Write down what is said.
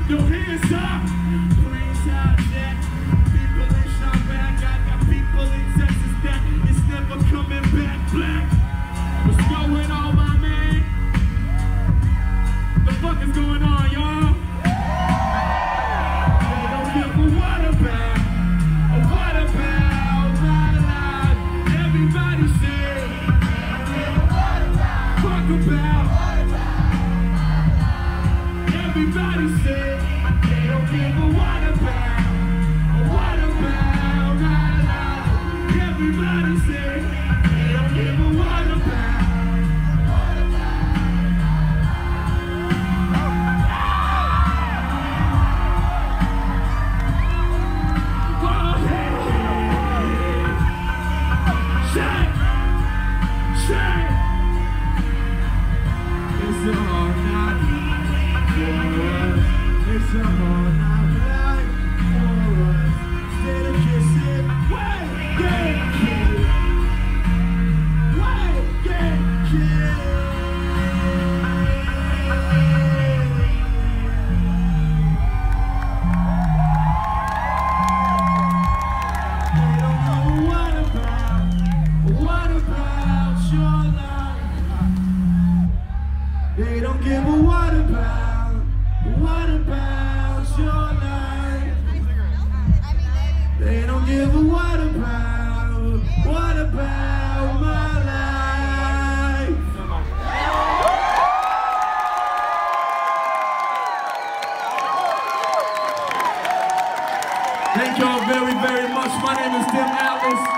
Your hands up. Brains out there. People in Chirac. I got people in Texas that it's never coming back black. What's going on, my man? The fuck is going on, y'all? They don't give a what about my life. Everybody say, fuck about. Everybody say, they don't give a what about my life. Everybody say, they don't give a what about. It's a hard night for us. It's a hard night for us. Instead of kissing, wait, get killed. Wait, get killed. They don't know what about your life. They don't give a what about your life. They don't give a what about my life. Thank y'all very, very much. My name is Tim Atlas.